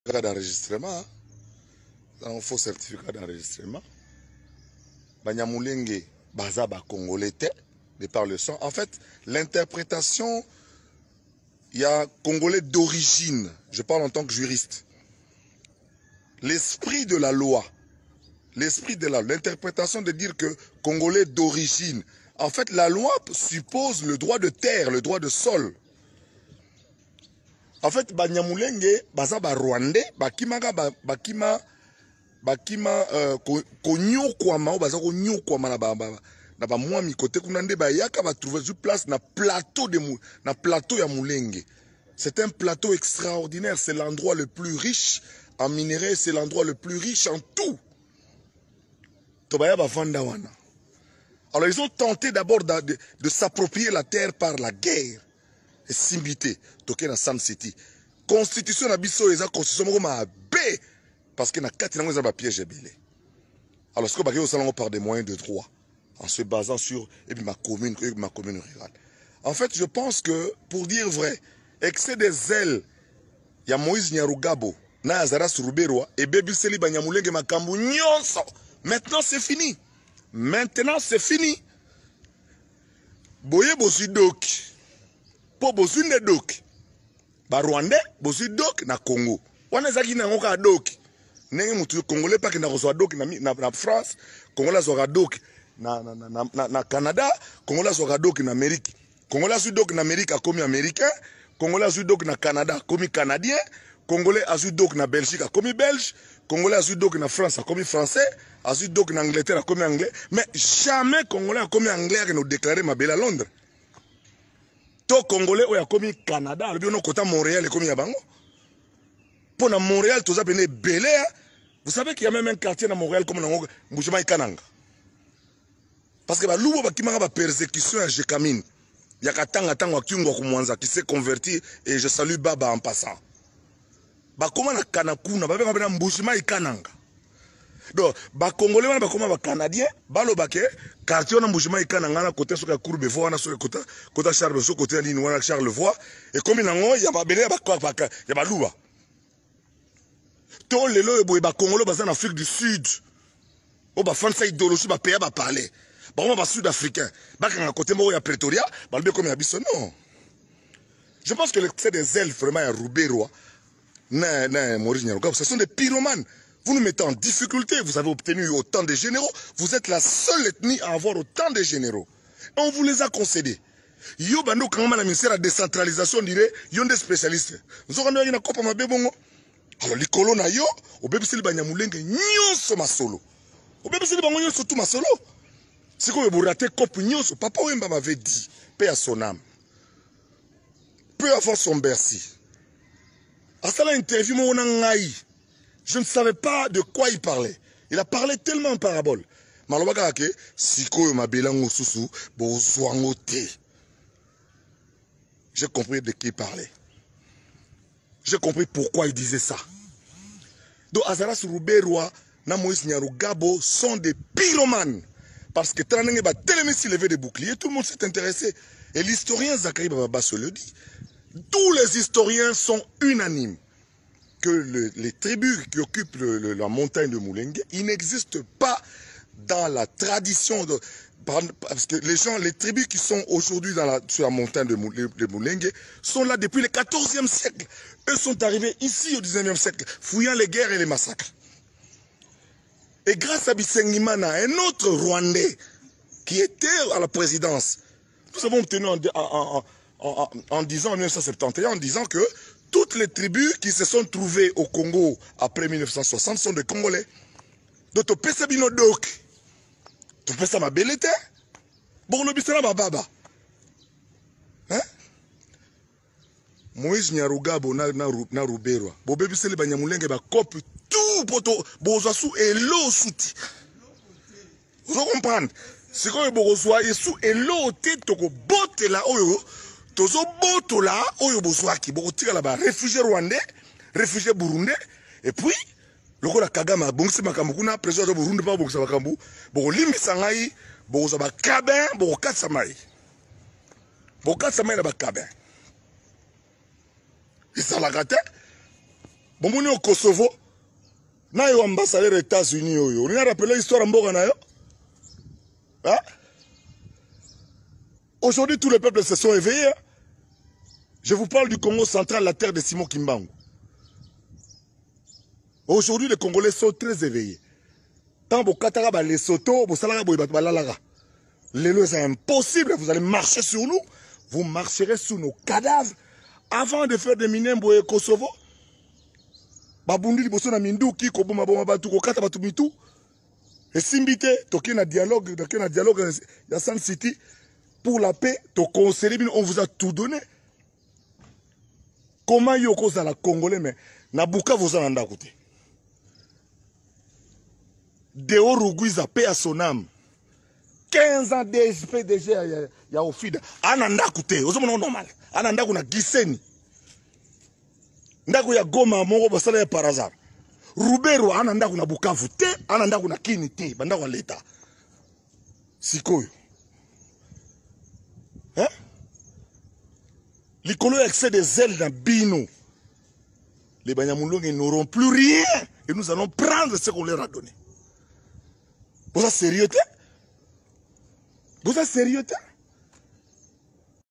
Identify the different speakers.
Speaker 1: d'enregistrement, un faux certificat d'enregistrement. Banyamulenge, Bazaba Congolais, de par le son. En fait, l'interprétation, il y a Congolais d'origine. Je parle en tant que juriste. L'esprit de la loi, l'interprétation de dire que Congolais d'origine. En fait, la loi suppose le droit de terre, le droit de sol. En fait, Banyamulenge, Bazaba Rwandais, Bakima konyokwama ou baza konyokwama na ba mwami côté kunande ba yaka ba trouver sur place na plateau ya Mulenge. C'est un plateau extraordinaire, c'est l'endroit le plus riche en minerais, c'est l'endroit le plus riche en tout. Tobaya ba vanda wana. Alors ils ont tenté d'abord de s'approprier la terre par la guerre. Et simbité, toké na Sam City. Constitution na biso eza constitution moko mabe. Parce que na kati nango eza ba piège ebele. Alors ce que baki osalango par des moyens de droit en se basant sur ma commune rurale. En fait, je pense que pour dire vrai, excès des zèles ya Moïse Nyarugabo na Azaras Ruberwa et bebiseli Banyamulenge makambu nyonso. Maintenant c'est fini. Maintenant c'est fini. Boye bosu dok. Po bosu ne dok. Ba Rwandais bosu dok na Congo. Wana zaki na ngoka dok. Nenge mutu Congolais pas qui n'a reçu doc na France, Congolais soit doc na Canada, Congolais soit doc na Amérique. Congolais soit doc na Amérique comme américain, Congolais soit doc na Canada comme canadien, Congolais soit doc na Belgique comme belge, Congolais soit doc na France comme français, soit doc na Angleterre comme anglais, mais jamais Congolais comme anglais qui nous déclarer ma belle à Londres. To Congolais ou comme Canada, le bien no kota Montréal comme yabango. Pour Montréal, tout ça est belé. Vous savez qu'il y a même un quartier dans Montréal comme dans Mbushima Ikananga. Parce que bah loubo bah qui m'a persécution à Jekamine. Il y a katanga tango kiungo kumwanza qui s'est converti et je salue Baba en passant. Bah comment na Kanakuna bah ben Mbushima Ikananga. Donc bah Congolais bah comment bah Canadien bah lo bah que quartier na Mbushima Ikananga na côté sur la courbe Bevois na sur côté Charles sur côté ni Noana Charlevoix et comme nango il y a bah belé bah il y a bah louba. Tous les lois de Congolais basés en Afrique du Sud. Au bas France idéologie ba pays ba parler. Bah on va sud-africain. Bah quand à côté moi il y a Pretoria, bah le comme il y a Bissau non. Je pense que c'est des elfes vraiment à Ruberwa. Maurice Nyarugabo, ce sont des pyromanes. Vous nous mettez en difficulté, vous avez obtenu autant de généraux, vous êtes la seule ethnie à avoir autant de généraux. Et on vous les a concédés. Yo bando quand même la ministère de la décentralisation dirait, yon des spécialistes. Nous aurons une copa ma bébongo. Alors les colons yo, au bébé c'est le Banyamulenge nyonso masolo. Au bébé c'est le bango nyonso tout masolo. C'est comme vous ratez cop nyonso. Papa Wemba m'avait dit, paix à son âme. Peu avant son Bercy. À ça l'interview mon ngai. Je ne savais pas de quoi il parlait. Il a parlé tellement en parabole. Malobaka ke siko ma belango susu bo zwangote. J'ai compris de qui il parlait. J'ai compris pourquoi il disait ça. Donc Azaras Ruberwa, na Moïse Nyarugabo sont des pyromanes. Parce que Tranenge va tellement s'élever des boucliers, tout le monde s'est intéressé. Et l'historien Zachary Baba se le dit. Tous les historiens sont unanimes que les tribus qui occupent la montagne de Mulenge, ils n'existent pas dans la tradition de... Parce que les tribus qui sont aujourd'hui sur la montagne de Mulenge sont là depuis le 14e siècle. Eux sont arrivés ici au 19e siècle, fouillant les guerres et les massacres. Et grâce à Bisengimana, un autre Rwandais qui était à la présidence, nous avons obtenu en disant, en 1971, en disant que toutes les tribus qui se sont trouvées au Congo après 1960 sont des Congolais. Donc, tu peux savoir tu peux savoir ma belle était. Bon, le bisera ma baba. Hein? Moïse Nyarugabo na Ruberwa. Bo bébé c'est le Banyamulenge ba cop tout poto bozasu et l'eau souti. Vous comprenez? C'est quand bozwa et sous et l'eau tête toko botte là oyo. Tozo boto là oyo bozwa ki bo tika là ba réfugié rwandais, réfugié burundais et puis lokola Kagame bongisi makambo kuna président de Burundi pa bongisa makambo bo limisa ngai bo za ba kabin bo katsa mai. Bo katsa mai na ba kabin. Et ça la gâté. Bon, on est au Kosovo. Na yo ambassadeur des États-Unis. On a rappelé l'histoire en Boganayo. Hein? Aujourd'hui, tous les peuples se sont éveillés. Je vous parle du Congo central, la terre de Simon Kimbangu. Aujourd'hui, les Congolais sont très éveillés. Tant que Katara, les Soto, les lois, c'est impossible. Vous allez marcher sur nous. Vous marcherez sur nos cadavres. Avant de faire des minembres au Kosovo, Babundi liboso na mindu ki ko boma boma batu ko kata batu mitu. Et simbite toki na dialogue, ya Sun City pour la paix, to conseiller on vous a tout donné. Comment yo ko za la Congolais mais na buka vous en anda côté. Deo Rugwiza paix à son âme. 15 ans d'SPDG ya ofida. Ananda côté, ozomo normal. Ananda kuna giseni. Ndako ya Goma moko basala ya par hasard. Rubero ana ndako na Bukavu te, ana ndako na Kini te, bandako ya leta. Sikoyo. Hein? Likolo ya excès des ailes dans Bino. Les Banyamulongs n'auront plus rien et nous allons prendre ce qu'on leur a donné. Vous êtes sérieux? Vous êtes sérieux?